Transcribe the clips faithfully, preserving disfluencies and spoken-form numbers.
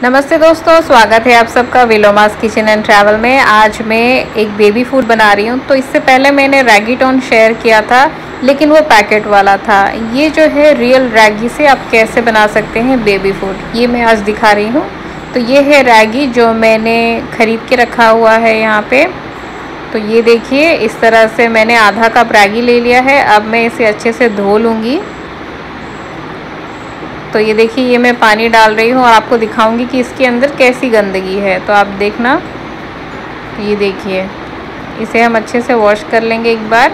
नमस्ते दोस्तों, स्वागत है आप सबका विलोमास किचन एंड ट्रैवल में। आज मैं एक बेबी फूड बना रही हूँ। तो इससे पहले मैंने रैगीटॉन शेयर किया था, लेकिन वो पैकेट वाला था। ये जो है रियल रैगी से आप कैसे बना सकते हैं बेबी फूड, ये मैं आज दिखा रही हूँ। तो ये है रैगी जो मैंने ख़रीद के रखा हुआ है यहाँ पे। तो ये देखिए, इस तरह से मैंने आधा कप रैगी ले लिया है। अब मैं इसे अच्छे से धो लूँगी। तो ये देखिए, ये मैं पानी डाल रही हूँ और आपको दिखाऊंगी कि इसके अंदर कैसी गंदगी है। तो आप देखना, ये देखिए, इसे हम अच्छे से वॉश कर लेंगे एक बार।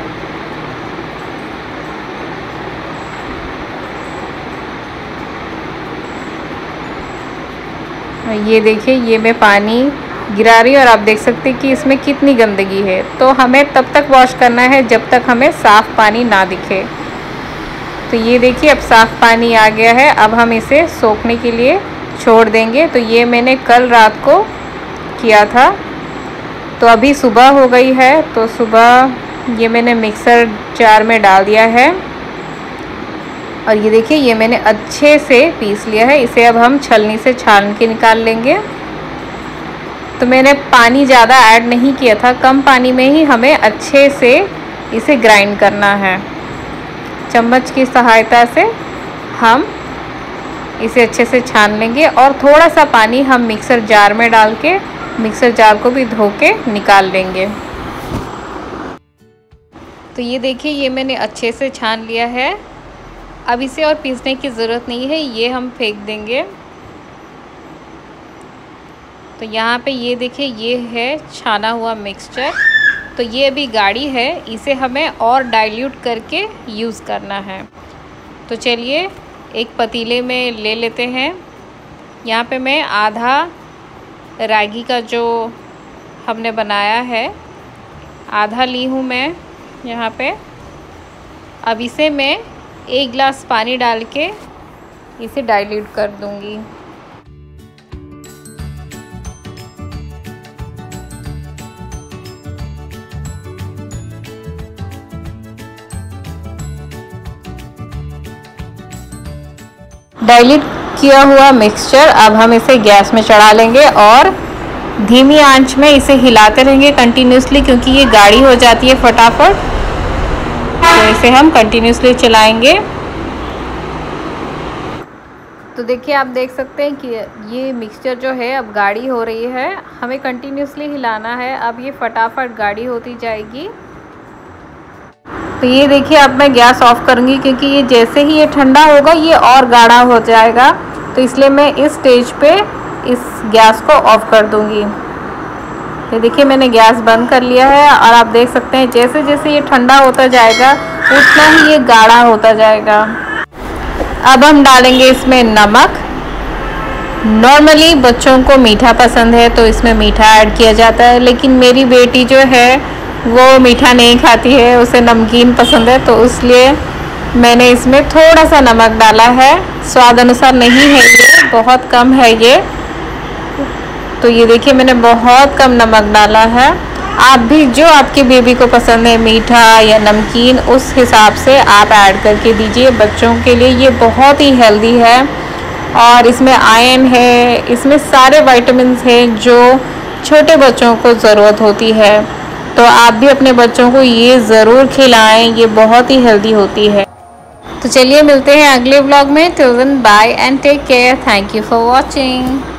ये देखिए, ये मैं पानी गिरा रही हूँ और आप देख सकते हैं कि इसमें कितनी गंदगी है। तो हमें तब तक वॉश करना है जब तक हमें साफ़ पानी ना दिखे। तो ये देखिए, अब साफ़ पानी आ गया है। अब हम इसे सोखने के लिए छोड़ देंगे। तो ये मैंने कल रात को किया था। तो अभी सुबह हो गई है। तो सुबह ये मैंने मिक्सर जार में डाल दिया है और ये देखिए, ये मैंने अच्छे से पीस लिया है। इसे अब हम छलनी से छान के निकाल लेंगे। तो मैंने पानी ज़्यादा ऐड नहीं किया था, कम पानी में ही हमें अच्छे से इसे ग्राइंड करना है। चम्मच की सहायता से हम इसे अच्छे से छान लेंगे और थोड़ा सा पानी हम मिक्सर जार में डाल के मिक्सर जार को भी धो के निकाल लेंगे। तो ये देखिए, ये मैंने अच्छे से छान लिया है। अब इसे और पीसने की ज़रूरत नहीं है, ये हम फेंक देंगे। तो यहाँ पे ये देखिए, ये है छाना हुआ मिक्सचर। तो ये अभी गाढ़ी है, इसे हमें और डाइल्यूट करके यूज़ करना है। तो चलिए एक पतीले में ले लेते हैं। यहाँ पे मैं आधा रागी का जो हमने बनाया है, आधा ली हूँ मैं यहाँ पे। अब इसे मैं एक गिलास पानी डाल के इसे डाइल्यूट कर दूँगी। डाइल्यूट किया हुआ मिक्सचर अब हम इसे गैस में चढ़ा लेंगे और धीमी आंच में इसे हिलाते रहेंगे कंटिन्यूसली, क्योंकि ये गाढ़ी हो जाती है फटाफट। तो इसे हम कंटिन्यूसली चलाएंगे। तो देखिए, आप देख सकते हैं कि ये मिक्सचर जो है अब गाढ़ी हो रही है। हमें कंटिन्यूसली हिलाना है। अब ये फटाफट गाढ़ी होती जाएगी। तो ये देखिए, अब मैं गैस ऑफ करूँगी, क्योंकि ये जैसे ही ये ठंडा होगा ये और गाढ़ा हो जाएगा। तो इसलिए मैं इस स्टेज पे इस गैस को ऑफ कर दूँगी। ये देखिए, मैंने गैस बंद कर लिया है और आप देख सकते हैं जैसे जैसे ये ठंडा होता जाएगा उतना ही ये गाढ़ा होता जाएगा। अब हम डालेंगे इसमें नमक। नॉर्मली बच्चों को मीठा पसंद है तो इसमें मीठा ऐड किया जाता है, लेकिन मेरी बेटी जो है वो मीठा नहीं खाती है, उसे नमकीन पसंद है। तो इसलिए मैंने इसमें थोड़ा सा नमक डाला है। स्वाद अनुसार नहीं है, ये बहुत कम है ये। तो ये देखिए, मैंने बहुत कम नमक डाला है। आप भी जो आपके बेबी को पसंद है, मीठा या नमकीन, उस हिसाब से आप ऐड करके दीजिए। बच्चों के लिए ये बहुत ही हेल्दी है और इसमें आयरन है, इसमें सारे विटामिन्स हैं जो छोटे बच्चों को ज़रूरत होती है। तो आप भी अपने बच्चों को ये ज़रूर खिलाएं, ये बहुत ही हेल्दी होती है। तो चलिए मिलते हैं अगले व्लॉग में। Till then bye and take care. Thank you for watching.